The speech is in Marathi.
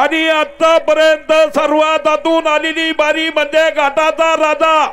आणि आतापर्यंत सर्वात आतून आलेली बारी म्हणजे घाटाचा राजा